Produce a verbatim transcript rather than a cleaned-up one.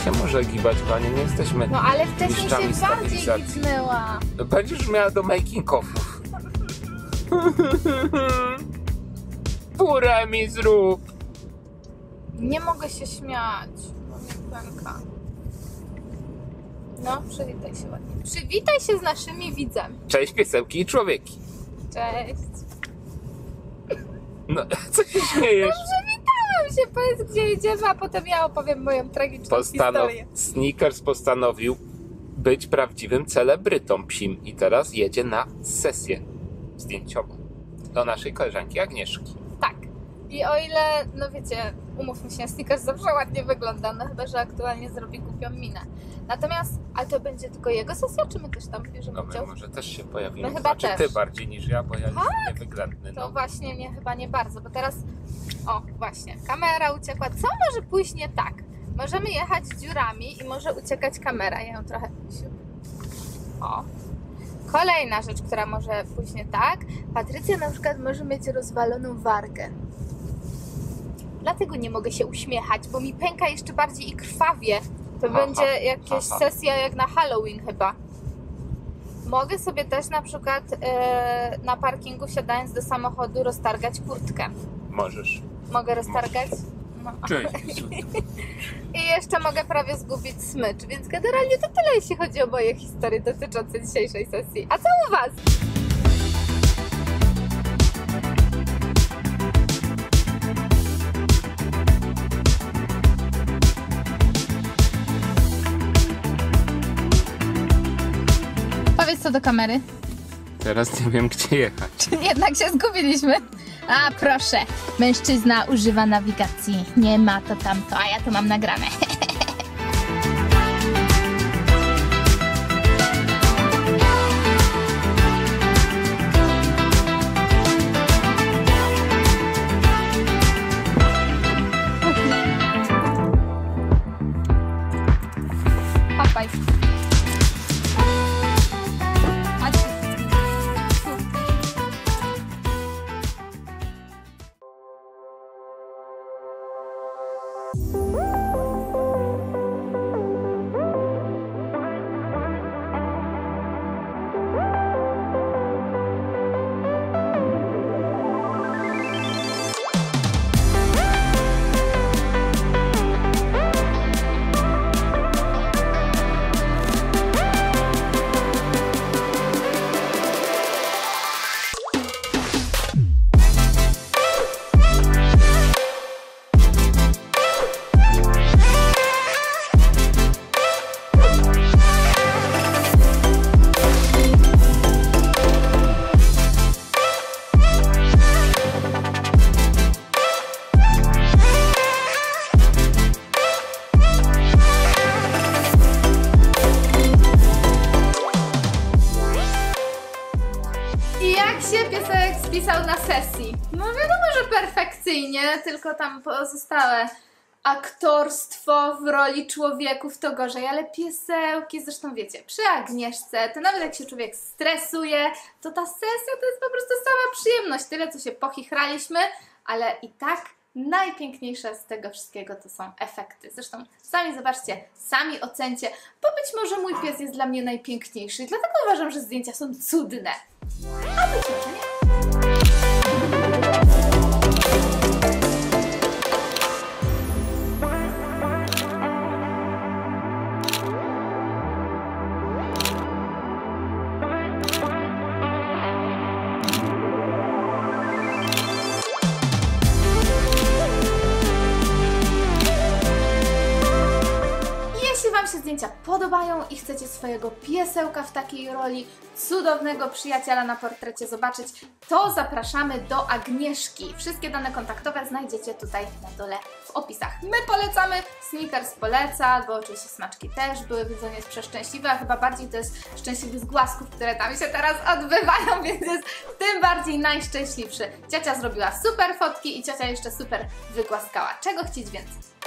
się może gibać, panie, nie jesteśmy No ale wcześniej mistrzami się bardziej stabilizacji. gibnęła. Będziesz miała do making offów. Purę mi zrób. Nie mogę się śmiać. Pęka. No, przywitaj się ładnie. Przywitaj się z naszymi widzami. Cześć piesełki i człowieki. Cześć. No, co się śmiejesz? Przywitałam się, powiedz gdzie idziemy, a potem ja opowiem moją tragiczną Postanow... historię. Snickers postanowił być prawdziwym celebrytą psim i teraz jedzie na sesję zdjęciową do naszej koleżanki Agnieszki. Tak. I o ile, no wiecie, umówmy się, Snickers zawsze ładnie wygląda, no chyba, że aktualnie zrobi głupią minę. Natomiast, ale to będzie tylko jego sesja, czy my też tam bierzemy No my udział? może też się pojawimy, No chyba znaczy też. ty bardziej niż ja, bo ja jestem niewyględny. To No. właśnie nie, chyba nie bardzo, bo teraz, o właśnie, kamera uciekła. Co może pójść nie tak? Możemy jechać dziurami i może uciekać kamera. Ja ją trochę... O. Kolejna rzecz, która może pójść nie tak. Patrycja na przykład może mieć rozwaloną wargę. Dlatego nie mogę się uśmiechać, bo mi pęka jeszcze bardziej i krwawie. To Aha, będzie jakaś aha. sesja jak na Halloween chyba. Mogę sobie też na przykład e, na parkingu siadając do samochodu roztargać kurtkę. Możesz. Mogę roztargać? No. Cześć. I jeszcze mogę prawie zgubić smycz, więc generalnie to tyle, jeśli chodzi o moje historie dotyczące dzisiejszej sesji. A co u was? Powiedz co do kamery. Teraz nie wiem gdzie jechać. Jednak się zgubiliśmy. A proszę, mężczyzna używa nawigacji. Nie ma to tamto, a ja to mam nagrane. Papaj. Spisał na sesji. No wiadomo, że perfekcyjnie, tylko tam pozostałe aktorstwo w roli człowieków to gorzej, ale piesełki, zresztą wiecie, przy Agnieszce, to nawet jak się człowiek stresuje, to ta sesja to jest po prostu sama przyjemność. Tyle, co się pochichraliśmy, ale i tak najpiękniejsze z tego wszystkiego to są efekty. Zresztą sami zobaczcie, sami ocencie, bo być może mój pies jest dla mnie najpiękniejszy, dlatego uważam, że zdjęcia są cudne. A być może nie. Jeśli Wam się zdjęcia podobają i chcecie swojego piesełka w takiej roli, cudownego przyjaciela na portrecie zobaczyć, to zapraszamy do Agnieszki. Wszystkie dane kontaktowe znajdziecie tutaj na dole w opisach. My polecamy, Snickers poleca, bo oczywiście smaczki też były, widzą, jest przeszczęśliwe, a chyba bardziej to jest szczęśliwy z głasków, które tam się teraz odbywają, więc jest tym bardziej najszczęśliwszy. Ciocia zrobiła super fotki i ciocia jeszcze super wygłaskała. Czego chcieć więcej?